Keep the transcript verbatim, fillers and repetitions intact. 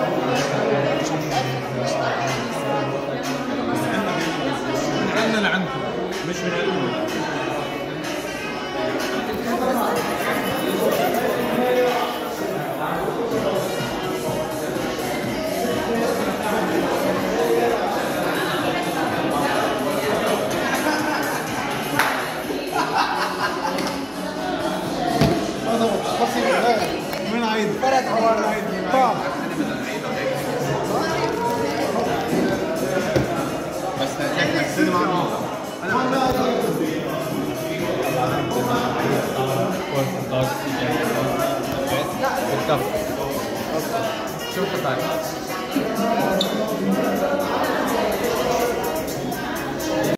من عندنا لعندكم مش من عندنا. من عيد فرق حوار عيد طاب بس احنا السينما انا شوف